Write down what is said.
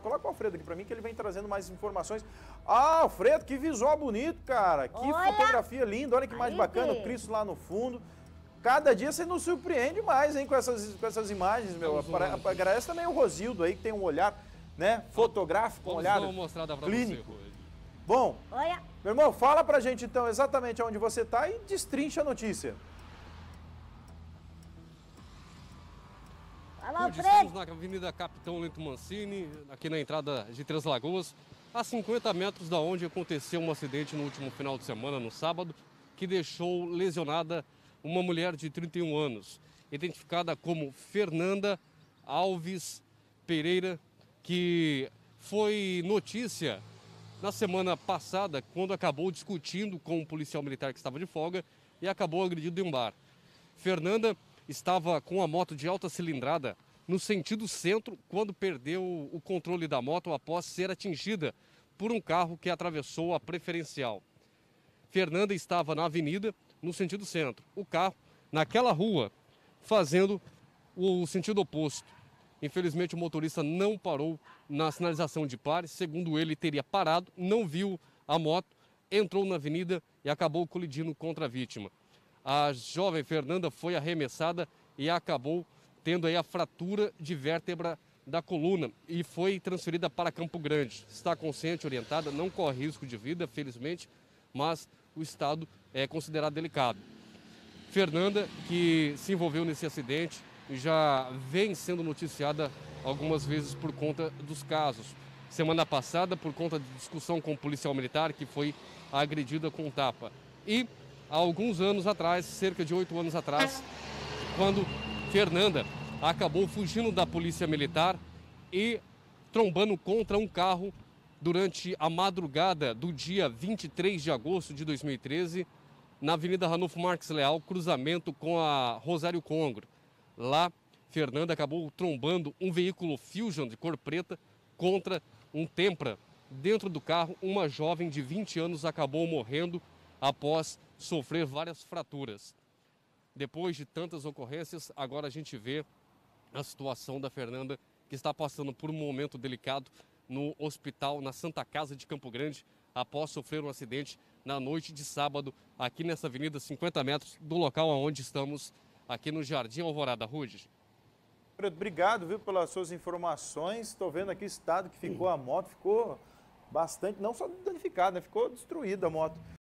Coloca o Alfredo aqui pra mim que ele vem trazendo mais informações. Ah, Alfredo, que visual bonito, cara. Que fotografia linda, olha que mais bacana, o Cristo lá no fundo. Cada dia você nos surpreende mais, hein, com essas imagens, meu. Agradece também o Rosildo aí, que tem um olhar, né, fotográfico, um olhar clínico. Bom, meu irmão, fala pra gente então exatamente onde você tá e destrincha a notícia. Estamos na Avenida Capitão Lento Mancini, aqui na entrada de Três Lagoas, a 50 metros da onde aconteceu um acidente no último final de semana, no sábado, que deixou lesionada uma mulher de 31 anos, identificada como Fernanda Alves Pereira, que foi notícia na semana passada, quando acabou discutindo com um policial militar que estava de folga e acabou agredido em um bar. Fernanda estava com a moto de alta cilindrada no sentido centro quando perdeu o controle da moto após ser atingida por um carro que atravessou a preferencial. Fernanda estava na avenida no sentido centro, o carro naquela rua fazendo o sentido oposto. Infelizmente o motorista não parou na sinalização de pare, segundo ele teria parado, não viu a moto, entrou na avenida e acabou colidindo contra a vítima. A jovem Fernanda foi arremessada e acabou tendo aí a fratura de vértebra da coluna e foi transferida para Campo Grande. Está consciente, orientada, não corre risco de vida, felizmente, mas o estado é considerado delicado. Fernanda, que se envolveu nesse acidente, já vem sendo noticiada algumas vezes por conta dos casos. Semana passada, por conta de discussão com o policial militar, que foi agredida com tapa. E há alguns anos atrás, cerca de 8 anos atrás, quando Fernanda acabou fugindo da polícia militar e trombando contra um carro durante a madrugada do dia 23 de agosto de 2013, na Avenida Ranulfo Marques Leal, cruzamento com a Rosário Congro. Lá, Fernanda acabou trombando um veículo Fusion de cor preta contra um Tempra. Dentro do carro, uma jovem de 20 anos acabou morrendo após sofrer várias fraturas. Depois de tantas ocorrências, agora a gente vê a situação da Fernanda, que está passando por um momento delicado no hospital, na Santa Casa de Campo Grande, após sofrer um acidente na noite de sábado, aqui nessa avenida, 50 metros do local onde estamos, aqui no Jardim Alvorada. Rude. Obrigado, viu, pelas suas informações. Estou vendo aqui o estado que ficou a moto, ficou bastante, não só danificada, né? Ficou destruída a moto.